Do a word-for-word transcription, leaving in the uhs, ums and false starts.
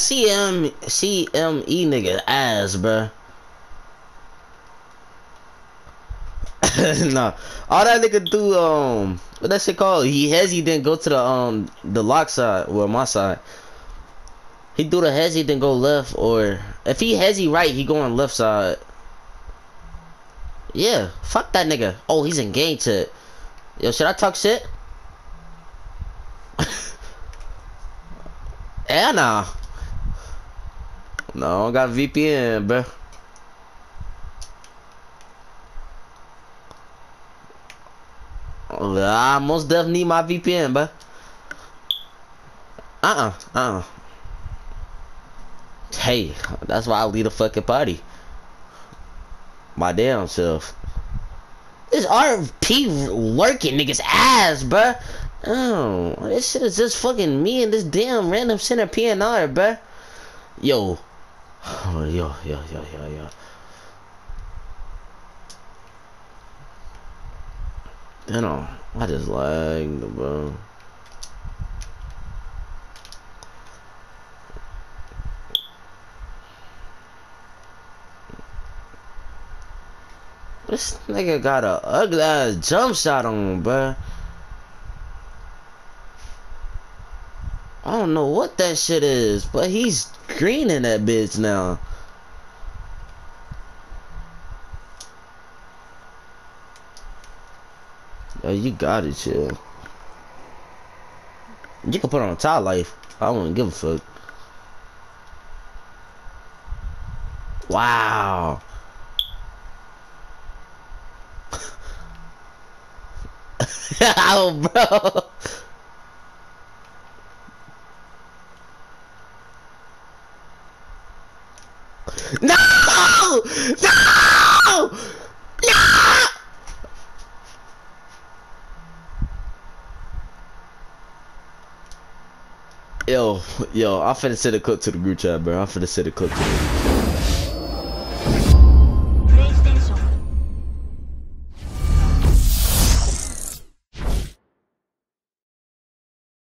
C M C M E nigga ass, bruh. Nah, all that nigga do, um, what that shit called? He has he didn't go to the um the lock side, well my side. He do the hezzy then go left, or if he hezzy right, he go on left side. Yeah, fuck that nigga. Oh, he's engaged to it. Yo, should I talk shit? Yeah, nah. No, I don't got V P N, bro. I most definitely need my V P N, bro. Uh-uh, uh-uh. Hey, that's why I lead a fucking party. My damn self. This R P lurking niggas ass, bruh. Oh, this shit is just fucking me and this damn random center P N R, bruh. Yo. Oh, yo, yo, yo, yo, yo. Damn, I just lagged, bro. This nigga got a ugly ass jump shot on, bruh. I don't know what that shit is, but he's greening that bitch now. Yo, you got it, chill. You can put on tie life. I don't give a fuck. Wow. Oh, bro. No! No! No! Yo, yo, I'm finna send a clip to the group chat, bro. I'm finna send a clip to the